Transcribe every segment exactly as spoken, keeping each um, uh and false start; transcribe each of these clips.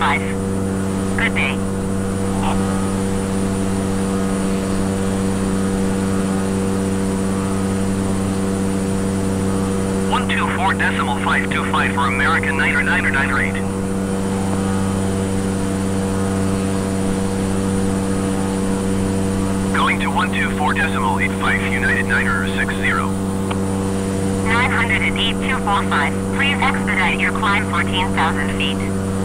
five. Good day. one two four decimal five two five for American niner niner niner eight. Going to one two four decimal eight five United niner six zero. nine hundred eight two four five. Please expedite your climb fourteen thousand feet.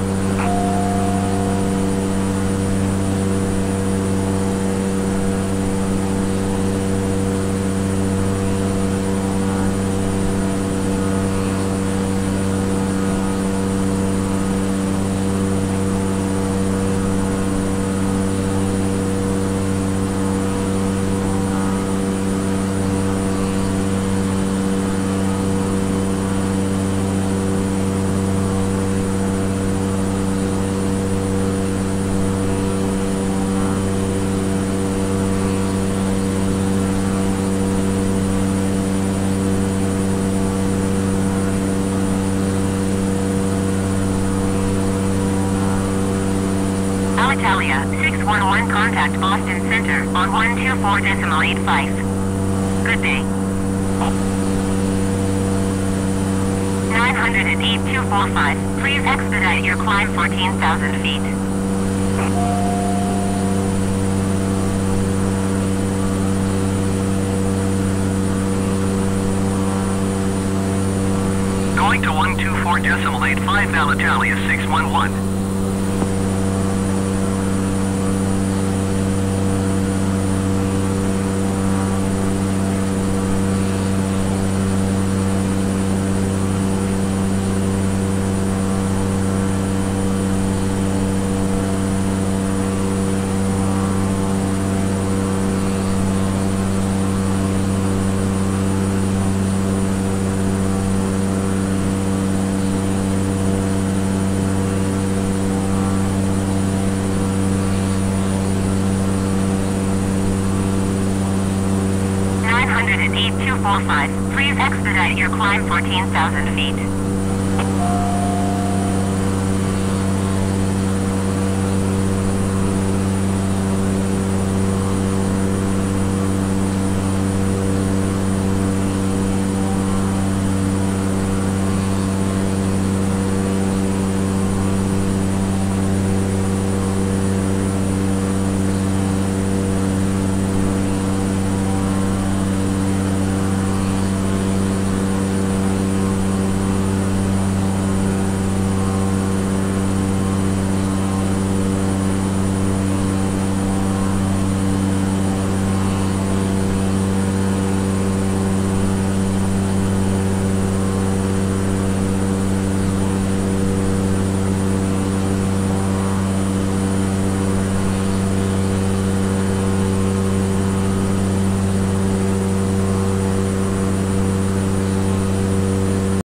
Italia, six one one, contact Boston Center on one two four decimal eight five. Good day. nine hundred eight two four five. Please expedite your climb fourteen thousand feet. Going to one two four decimal eight five, Alitalia six one one. eight two four five. Please expedite your climb fourteen thousand feet.